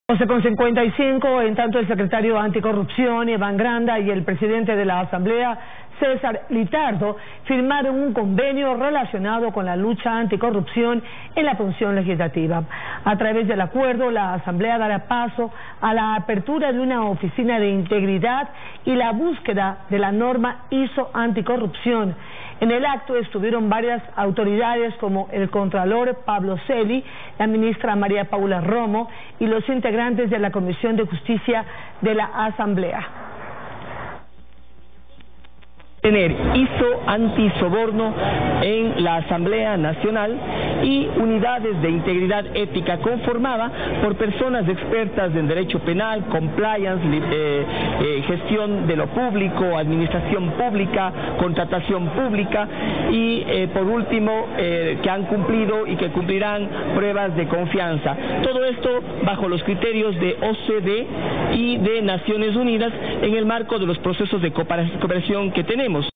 11:55, en tanto el secretario anticorrupción, Iván Granda, y el presidente de la Asamblea, César Litardo, firmaron un convenio relacionado con la lucha anticorrupción en la función legislativa. A través del acuerdo, la Asamblea dará paso a la apertura de una oficina de integridad y la búsqueda de la norma ISO anticorrupción. En el acto estuvieron varias autoridades como el Contralor Pablo Celi, la ministra María Paula Romo y los integrantes de la Comisión de Justicia de la Asamblea. Tener ISO antisoborno en la Asamblea Nacional y unidades de integridad ética conformada por personas expertas en derecho penal, compliance, gestión de lo público, administración pública, contratación pública y por último que han cumplido y que cumplirán pruebas de confianza. Todo esto bajo los criterios de OCDE y de Naciones Unidas en el marco de los procesos de cooperación que tenemos.